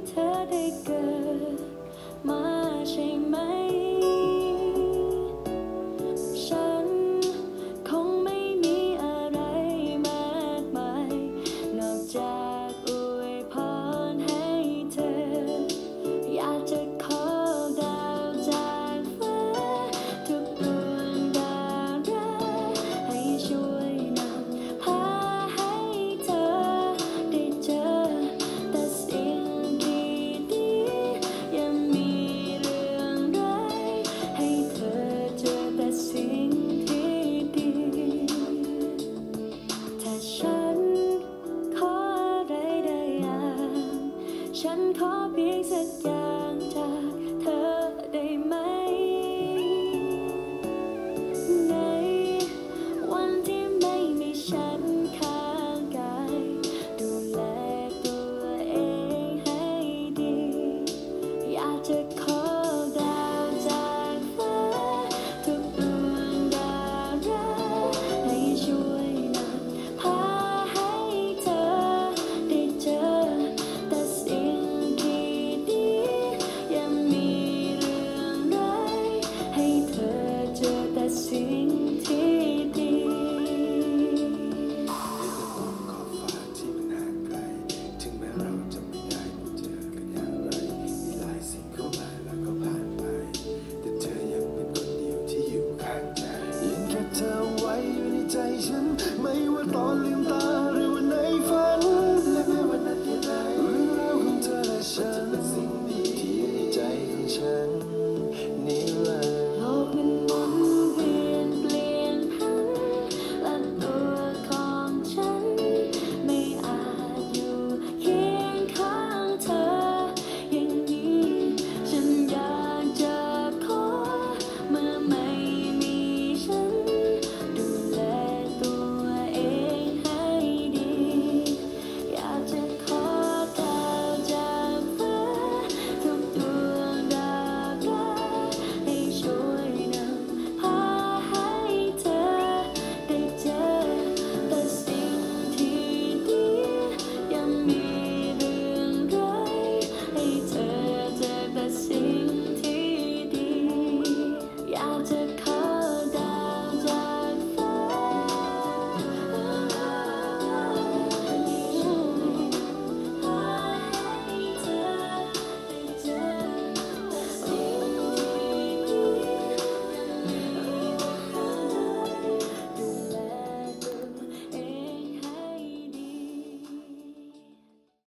เธอได้เกิดมาใช่ไหมฉันคงไม่มีอะไรมากมายนอกจากอวยพรให้เธออยากจะขอดาวจากฟ้าทุกดวงดาวรักให้ช่วยนำพาให้เธอได้เจอแต่สิ่งดีๆยังมีเรื่องร้ายให้เธอเจอแต่สิ่งที่ดีถ้าฉันขออะไรได้อย่างฉันขอเพียงสักอย่างจากเธอได้ไหม